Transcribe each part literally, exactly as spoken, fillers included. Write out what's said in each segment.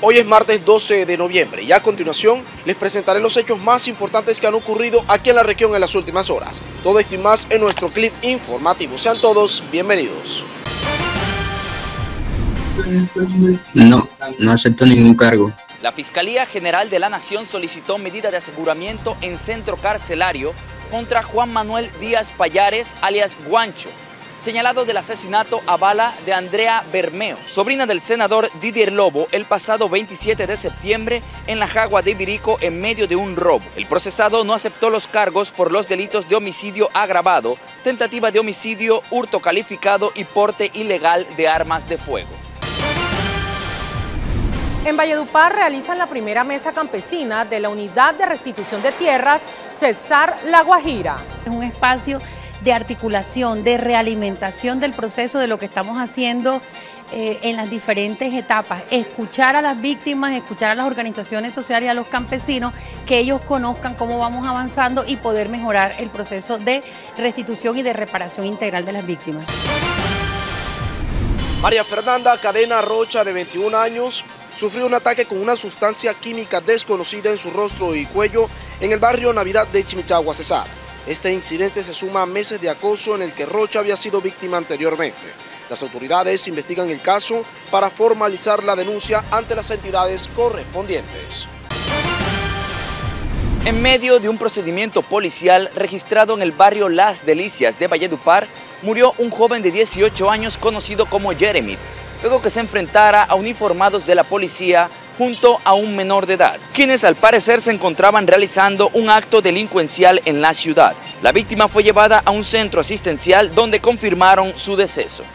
Hoy es martes doce de noviembre y a continuación les presentaré los hechos más importantes que han ocurrido aquí en la región en las últimas horas. Todo esto y más en nuestro clip informativo. Sean todos bienvenidos. No, no acepto ningún cargo. La Fiscalía General de la Nación solicitó medida de aseguramiento en centro carcelario contra Juan Manuel Díaz Payares, alias Guancho, señalado del asesinato a bala de Andrea Bermeo, sobrina del senador Didier Lobo, el pasado veintisiete de septiembre en la Jagua de Ibirico en medio de un robo. El procesado no aceptó los cargos por los delitos de homicidio agravado, tentativa de homicidio, hurto calificado y porte ilegal de armas de fuego. En Valledupar realizan la primera mesa campesina de la Unidad de Restitución de Tierras Cesar La Guajira. Es un espacio de articulación, de realimentación del proceso de lo que estamos haciendo eh, en las diferentes etapas. Escuchar a las víctimas, escuchar a las organizaciones sociales y a los campesinos, que ellos conozcan cómo vamos avanzando y poder mejorar el proceso de restitución y de reparación integral de las víctimas. María Fernanda Cadena Rocha, de veintiún años, sufrió un ataque con una sustancia química desconocida en su rostro y cuello en el barrio Navidad de Chimichagua, Cesar. Este incidente se suma a meses de acoso en el que Rocha había sido víctima anteriormente. Las autoridades investigan el caso para formalizar la denuncia ante las entidades correspondientes. En medio de un procedimiento policial registrado en el barrio Las Delicias de Valledupar, murió un joven de dieciocho años conocido como Jeremy, luego que se enfrentara a uniformados de la policía junto a un menor de edad, quienes al parecer se encontraban realizando un acto delincuencial en la ciudad. La víctima fue llevada a un centro asistencial donde confirmaron su deceso.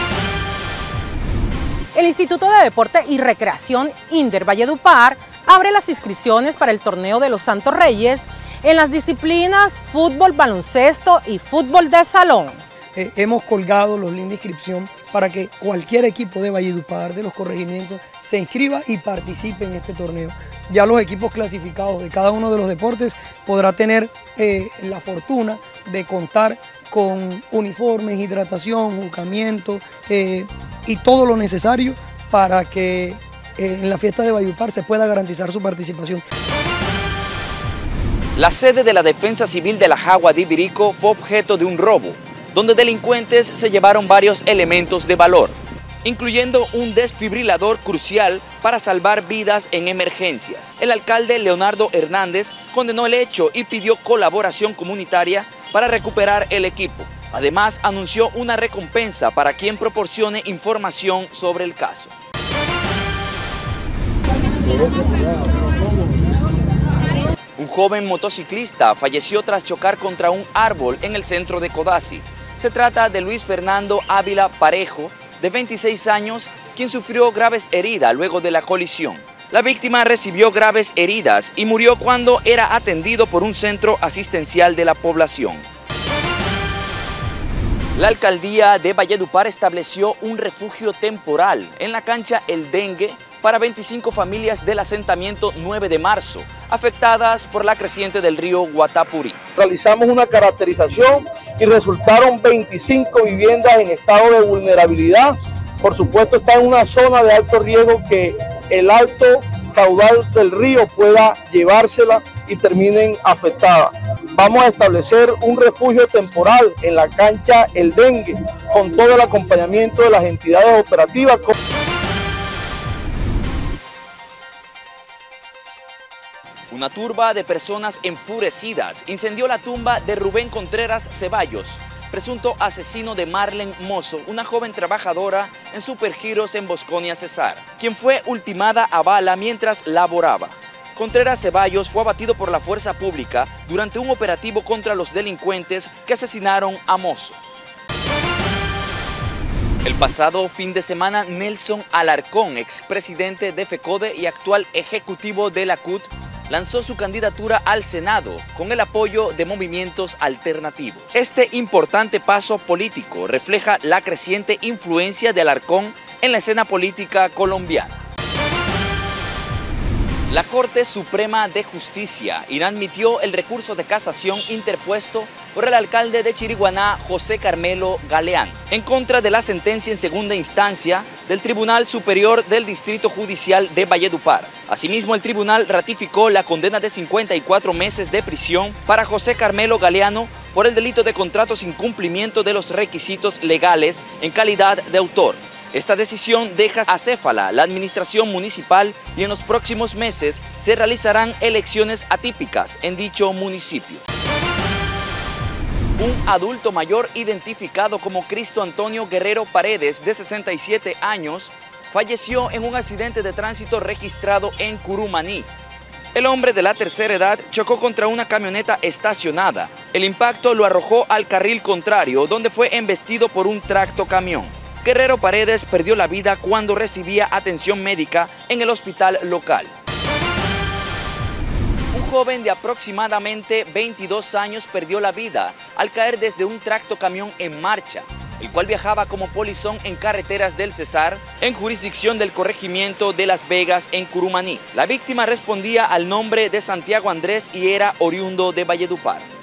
El Instituto de Deporte y Recreación Inder Valledupar abre las inscripciones para el torneo de los Santos Reyes en las disciplinas fútbol, baloncesto y fútbol de salón. Eh, hemos colgado los links de inscripción para que cualquier equipo de Valledupar, de los corregimientos, se inscriba y participe en este torneo. Ya los equipos clasificados de cada uno de los deportes podrá tener eh, la fortuna de contar con uniformes, hidratación, jucamiento eh, y todo lo necesario para que eh, en la fiesta de Valledupar se pueda garantizar su participación. La sede de la Defensa Civil de la Jagua de Ibirico fue objeto de un robo, donde delincuentes se llevaron varios elementos de valor, incluyendo un desfibrilador crucial para salvar vidas en emergencias. El alcalde Leonardo Hernández condenó el hecho y pidió colaboración comunitaria para recuperar el equipo. Además, anunció una recompensa para quien proporcione información sobre el caso. Un joven motociclista falleció tras chocar contra un árbol en el centro de Codazzi. Se trata de Luis Fernando Ávila Parejo, de veintiséis años, quien sufrió graves heridas luego de la colisión. La víctima recibió graves heridas y murió cuando era atendido por un centro asistencial de la población. La alcaldía de Valledupar estableció un refugio temporal en la cancha El Dengue para veinticinco familias del asentamiento nueve de marzo, afectadas por la creciente del río Guatapurí. Realizamos una caracterización y resultaron veinticinco viviendas en estado de vulnerabilidad. Por supuesto, está en una zona de alto riesgo que el alto caudal del río pueda llevársela y terminen afectadas. Vamos a establecer un refugio temporal en la cancha El Dengue con todo el acompañamiento de las entidades operativas. Una turba de personas enfurecidas incendió la tumba de Rubén Contreras Ceballos, presunto asesino de Marlen Mozo, una joven trabajadora en Supergiros en Bosconia, Cesar, quien fue ultimada a bala mientras laboraba. Contreras Ceballos fue abatido por la fuerza pública durante un operativo contra los delincuentes que asesinaron a Mozo. El pasado fin de semana, Nelson Alarcón, expresidente de FECODE y actual ejecutivo de la C U T, lanzó su candidatura al Senado con el apoyo de movimientos alternativos. Este importante paso político refleja la creciente influencia de Alarcón en la escena política colombiana. La Corte Suprema de Justicia inadmitió el recurso de casación interpuesto por el alcalde de Chiriguaná, José Carmelo Galeano, en contra de la sentencia en segunda instancia del Tribunal Superior del Distrito Judicial de Valledupar. Asimismo, el tribunal ratificó la condena de cincuenta y cuatro meses de prisión para José Carmelo Galeano por el delito de contrato sin cumplimiento de los requisitos legales en calidad de autor. Esta decisión deja acéfala la administración municipal y en los próximos meses se realizarán elecciones atípicas en dicho municipio. Un adulto mayor identificado como Cristo Antonio Guerrero Paredes, de sesenta y siete años, falleció en un accidente de tránsito registrado en Curumaní. El hombre de la tercera edad chocó contra una camioneta estacionada. El impacto lo arrojó al carril contrario, donde fue embestido por un tractocamión. Guerrero Paredes perdió la vida cuando recibía atención médica en el hospital local. Un joven de aproximadamente veintidós años perdió la vida al caer desde un tractocamión en marcha, el cual viajaba como polizón en carreteras del Cesar, en jurisdicción del corregimiento de Las Vegas, en Curumaní. La víctima respondía al nombre de Santiago Andrés y era oriundo de Valledupar.